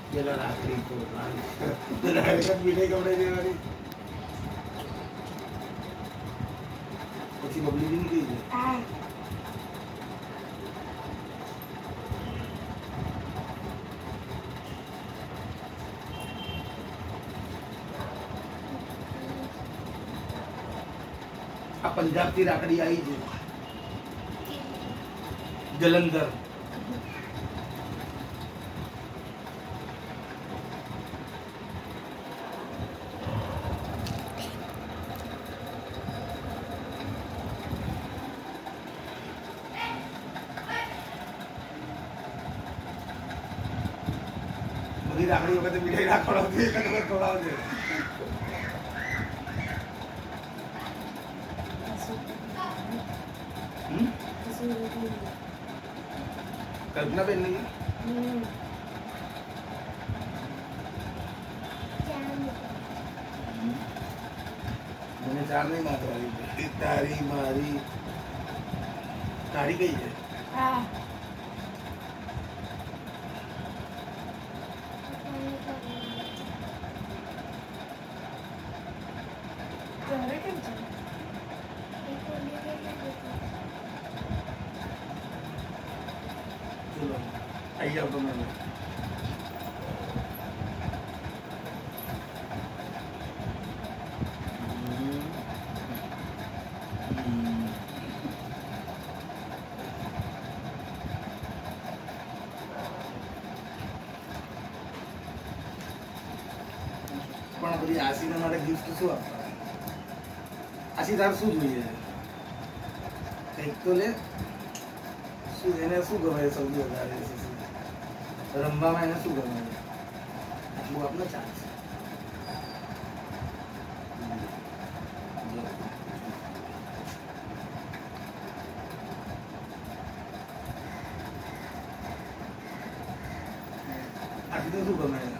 પેલા રાખડી તો ડાયરેક્ટ મીઠાઈ કપડે દેવાની પછી બબલી બી નીકળી જાય આ પંજાબ થી રાખડી આવી છે જલંધર બધી રાખડી વખતે મીઠાઈ ના ખવડાવતી એક વખત ખવડાવજે कल्पना पहनने की मैंने चार नहीं मार रही तारी मारी तारी गई है आई जाओ तुम मैंने પણ બધી આશીને માટે ગિફ્ટ શું આપવા આશી તાર શું જોઈએ કંઈક તો લે શું એને શું ગમે સૌથી વધારે રમવામાં એને શું ગમે આટલું આપને ચાલશે આટલું શું ગમે